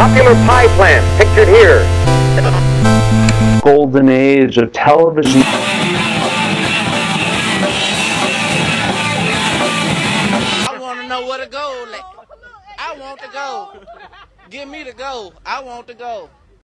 popular pie plant pictured here. Golden age of television. I want to know where to go. I want to go. Give me the go. I want to go.